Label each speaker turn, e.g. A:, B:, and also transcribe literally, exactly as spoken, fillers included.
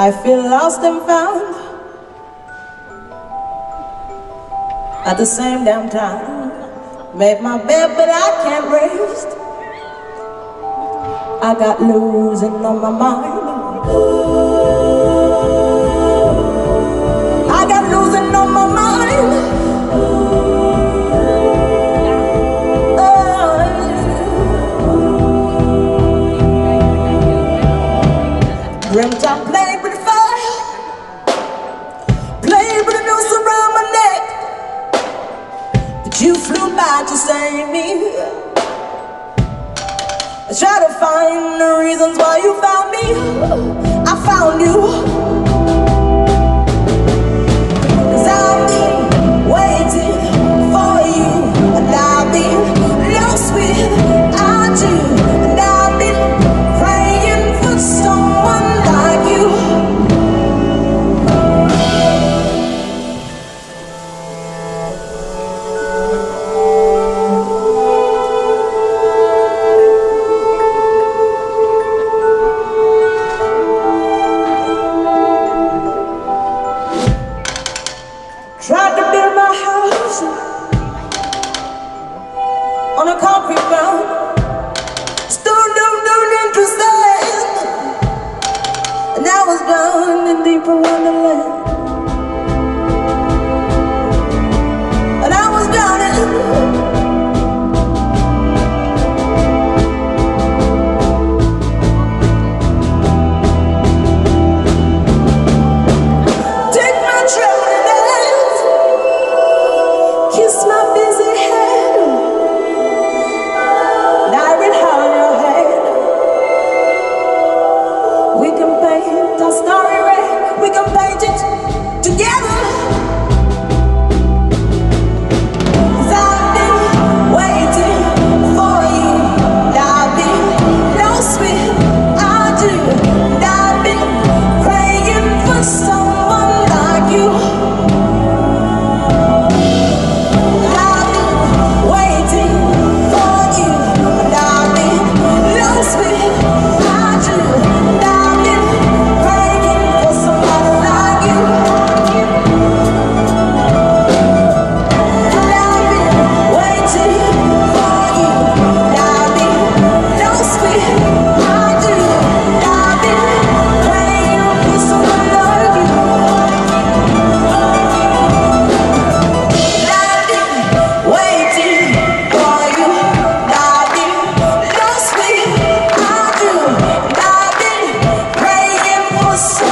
A: I feel lost and found at the same damn time. Made my bed but I can't rest. I got losing on my mind. I got losing on my mind. Oh. Dreamt played with fire, played with a noose around my neck, but you flew by to save me. I tried to find the reasons why you found me. I found you. 'Cause I've been waiting for you, and I've been lost without you, and I've been praying for someone like you. Tried to build my house on a concrete ground. Still don't know interested, and I was down in deeper wonderland. And I was down in take my trembling hands, kiss my busy head, and I will hold your hand. We can paint our story red, we can paint it together. 'Cause I've been waiting for you, and I've been lost without you, and I've been praying for someone like you. I've been waiting for you, and I've been lost without you, and I've been praying for somebody like you. And I've been waiting for you, and I've been lost without you, and I've been praying for someone like you. I've been waiting for you, and I've been lost without you, and I've been praying for someone.